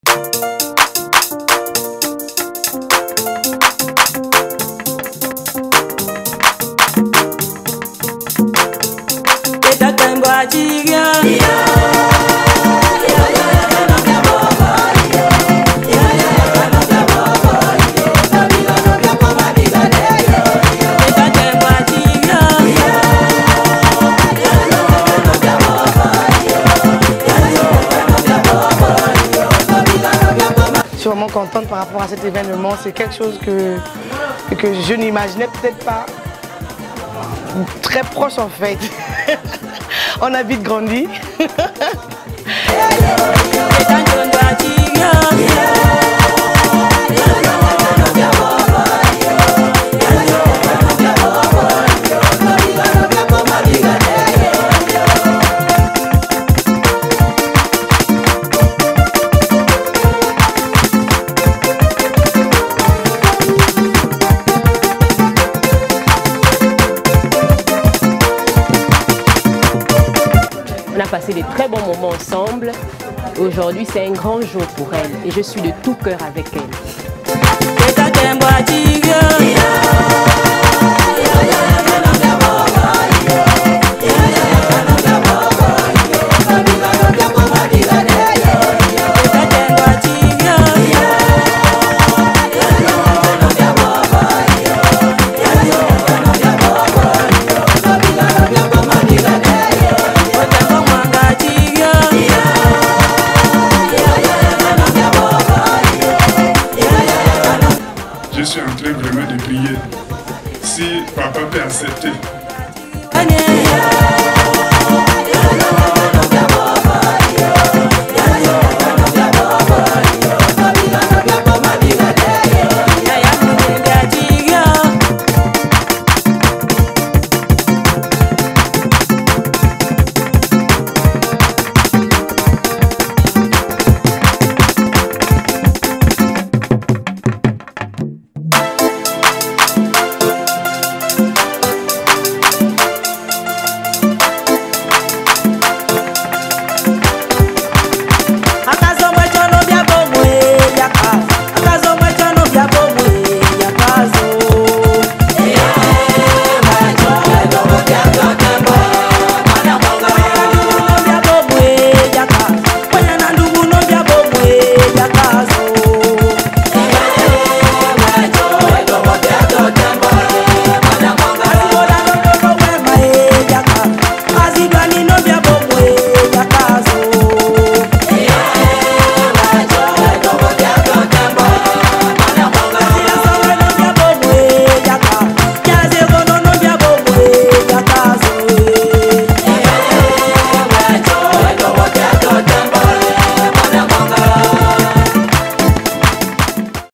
Je suis vraiment contente par rapport à cet événement. C'est quelque chose que je n'imaginais peut-être pas très proche en fait. On a vite grandi. On a passé de très bons moments ensemble. Aujourd'hui, c'est un grand jour pour elle et je suis de tout cœur avec elle. Je suis en train vraiment de prier. Si papa peut accepter